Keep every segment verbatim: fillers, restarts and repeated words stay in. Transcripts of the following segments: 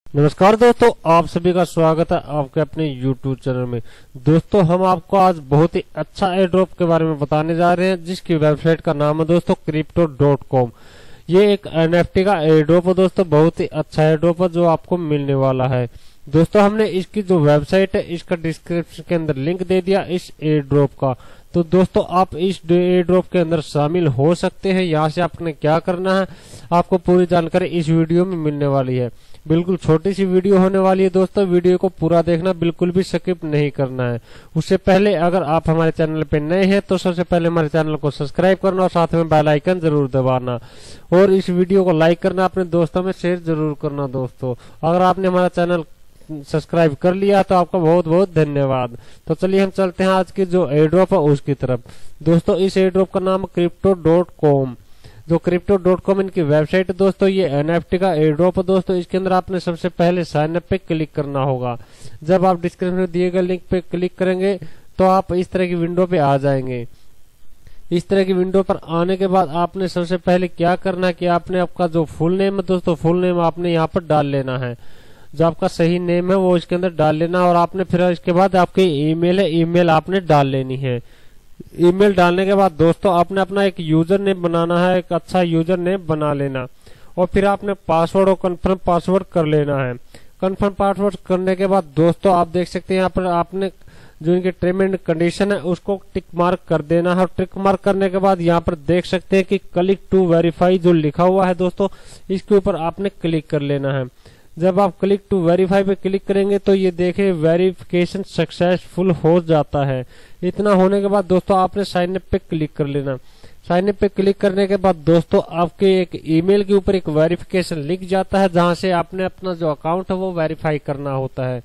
नमस्कार दोस्तों, आप सभी का स्वागत है आपके अपने YouTube चैनल में। दोस्तों, हम आपको आज बहुत ही अच्छा एयर ड्रॉप के बारे में बताने जा रहे हैं, जिसकी वेबसाइट का नाम है दोस्तों क्रिप्टो डॉट कॉम। ये एक एन एफ टी का एयर ड्रॉप है दोस्तों, बहुत ही अच्छा एयर ड्रॉप है जो आपको मिलने वाला है। दोस्तों, हमने इसकी जो वेबसाइट है इसका डिस्क्रिप्शन के अंदर लिंक दे दिया इस एयर ड्रॉप का। तो दोस्तों, आप इस एयर ड्रॉप के अंदर शामिल हो सकते हैं। यहाँ से आपने क्या करना है, आपको पूरी जानकारी इस वीडियो में मिलने वाली है। बिल्कुल छोटी सी वीडियो होने वाली है दोस्तों, वीडियो को पूरा देखना, बिल्कुल भी स्किप नहीं करना है। उससे पहले अगर आप हमारे चैनल पे नए हैं तो सबसे पहले हमारे चैनल को सब्सक्राइब करना और साथ में बेल आइकन जरूर दबाना और इस वीडियो को लाइक करना, अपने दोस्तों में शेयर जरूर करना। दोस्तों, अगर आपने हमारा चैनल सब्सक्राइब कर लिया तो आपका बहुत बहुत धन्यवाद। तो चलिए हम चलते हैं आज की जो एयर ड्रॉप है उसकी तरफ। दोस्तों, इस एयर ड्रॉप का नाम क्रिप्टो डॉट कॉम, जो क्रिप्टो डॉट कॉम इनकी वेबसाइट है दोस्तों। ये एन एफ टी का एयर ड्रॉप है दोस्तों। इसके अंदर आपने सबसे पहले साइन अप पे क्लिक करना होगा। जब आप डिस्क्रिप्शन में दिए गए लिंक पे क्लिक करेंगे तो आप इस तरह की विंडो पे आ जाएंगे। इस तरह की विंडो पर आने के बाद आपने सबसे पहले क्या करना है कि आपने आपका जो फुल नेम है दोस्तों, फुल नेम आपने यहाँ पर डाल लेना है। जो आपका सही नेम है वो इसके अंदर डाल लेना और आपने फिर इसके बाद आपकी ईमेल है, ईमेल आपने डाल लेनी है। ईमेल डालने के बाद दोस्तों आपने अपना एक यूजर नेम बनाना है, एक अच्छा यूजर नेम बना लेना और फिर आपने पासवर्ड और कंफर्म पासवर्ड कर लेना है। कंफर्म पासवर्ड करने के बाद दोस्तों आप देख सकते हैं यहाँ पर आपने जो इनके टर्म एंड कंडीशन है उसको टिक मार्क कर देना है। और टिक मार्क करने के बाद यहाँ पर देख सकते हैं कि क्लिक टू वेरीफाई जो लिखा हुआ है दोस्तों, इसके ऊपर आपने क्लिक कर लेना है। जब आप क्लिक टू वेरीफाई पे क्लिक करेंगे तो ये देखें वेरिफिकेशन सक्सेसफुल हो जाता है। इतना होने के बाद दोस्तों आपने साइन अप पे क्लिक कर लेना। साइन अप पे क्लिक करने के बाद दोस्तों आपके एक ईमेल के ऊपर एक वेरिफिकेशन लिख जाता है, जहां से आपने अपना जो अकाउंट है वो वेरीफाई करना होता है।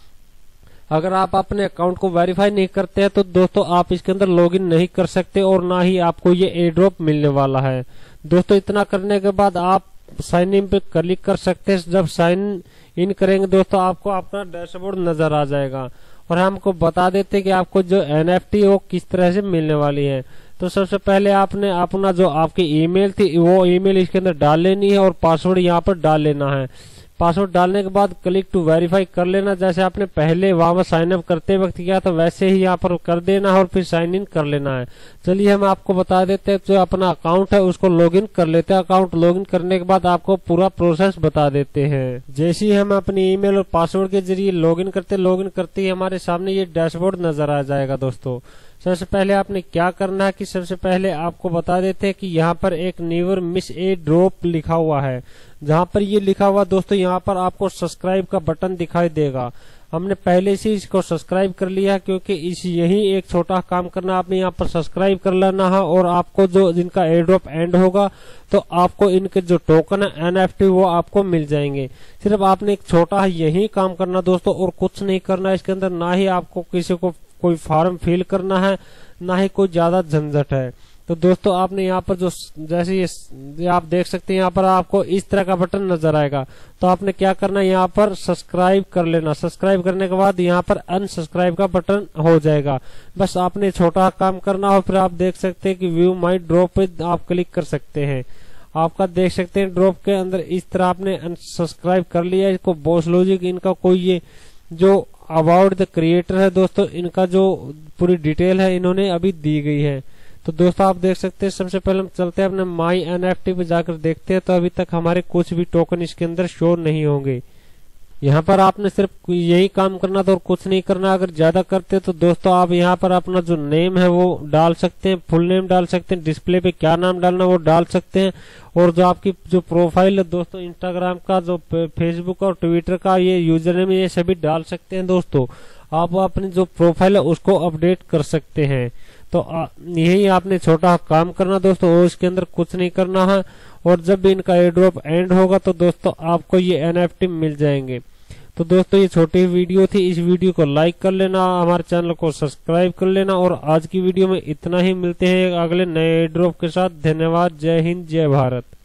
अगर आप अपने अकाउंट को वेरीफाई नहीं करते हैं तो दोस्तों आप इसके अंदर लॉगिन नहीं कर सकते और ना ही आपको ये एयर ड्रॉप मिलने वाला है। दोस्तों, इतना करने के बाद आप साइन इन पे क्लिक कर सकते हैं। जब साइन इन करेंगे दोस्तों आपको आपका डैशबोर्ड नजर आ जाएगा और हमको बता देते हैं कि आपको जो एन एफ टी वो किस तरह से मिलने वाली है। तो सबसे पहले आपने अपना जो आपकी ईमेल थी वो ईमेल इसके अंदर डाल लेनी है और पासवर्ड यहाँ पर डाल लेना है। पासवर्ड डालने के बाद क्लिक टू वेरीफाई कर लेना। जैसे आपने पहले वहां पर साइन अप करते वक्त किया तो वैसे ही यहाँ पर कर देना है और फिर साइन इन कर लेना है। चलिए हम आपको बता देते हैं, जो अपना अकाउंट है उसको लॉगिन कर लेते हैं। अकाउंट लॉगिन करने के बाद आपको पूरा प्रोसेस बता देते हैं। जैसे ही हम अपनी ईमेल और पासवर्ड के जरिए लॉगिन करते लॉगिन करते ही हमारे सामने ये डैशबोर्ड नजर आ जाएगा। दोस्तों, सबसे पहले आपने क्या करना है कि सबसे पहले आपको बता देते हैं कि यहाँ पर एक नेवर मिस ए ड्रॉप लिखा हुआ है। जहाँ पर ये लिखा हुआ दोस्तों यहाँ पर आपको सब्सक्राइब का बटन दिखाई देगा। हमने पहले से इसको सब्सक्राइब कर लिया क्योंकि इस यही एक छोटा काम करना, आपने यहाँ पर सब्सक्राइब कर लेना है और आपको जो जिनका एयर ड्रॉप एंड होगा तो आपको इनके जो टोकन है एन एफ टी वो आपको मिल जाएंगे। सिर्फ आपने एक छोटा यही काम करना दोस्तों और कुछ नहीं करना इसके अंदर। ना ही आपको किसी को कोई फॉर्म फिल करना है, ना ही कोई ज्यादा झंझट है। तो दोस्तों आपने यहाँ पर जो जैसे ये आप देख सकते हैं यहाँ पर आपको इस तरह का बटन नजर आएगा। तो आपने क्या करना है, यहाँ पर सब्सक्राइब कर लेना। सब्सक्राइब करने के बाद यहाँ पर अनसब्सक्राइब का बटन हो जाएगा। बस आपने छोटा काम करना हो। फिर आप देख सकते हैं कि व्यू माई ड्रॉप पे आप क्लिक कर सकते हैं। आपका देख सकते हैं ड्रॉप के अंदर इस तरह आपने अनसब्सक्राइब कर लिया इसको। बॉस लॉजिक इनका कोई ये जो अबाउट द क्रिएटर है दोस्तों, इनका जो पूरी डिटेल है इन्होंने अभी दी गई है। तो दोस्तों आप देख सकते हैं, सबसे पहले हम चलते हैं अपने माई एन एफ टी पे जाकर देखते हैं। तो अभी तक हमारे कुछ भी टोकन इसके अंदर शो नहीं होंगे। यहाँ पर आपने सिर्फ यही काम करना था और कुछ नहीं करना। अगर ज्यादा करते तो दोस्तों आप यहाँ पर अपना जो नेम है वो डाल सकते हैं, फुल नेम डाल सकते हैं, डिस्प्ले पे क्या नाम डालना वो डाल सकते हैं। और जो आपकी जो प्रोफाइल है दोस्तों, इंस्टाग्राम का, जो फेसबुक और ट्विटर का ये यूजर नेम, ये सभी डाल सकते हैं। दोस्तों, आप अपनी जो प्रोफाइल है उसको अपडेट कर सकते हैं। तो यही आपने छोटा काम करना दोस्तों और इसके अंदर कुछ नहीं करना है। और जब भी इनका एयर ड्रॉप एंड होगा तो दोस्तों आपको ये एन एफ टी मिल जाएंगे। तो दोस्तों ये छोटी वीडियो थी, इस वीडियो को लाइक कर लेना, हमारे चैनल को सब्सक्राइब कर लेना और आज की वीडियो में इतना ही। मिलते हैं अगले नए एयर ड्रॉप के साथ। धन्यवाद। जय हिंद, जय भारत।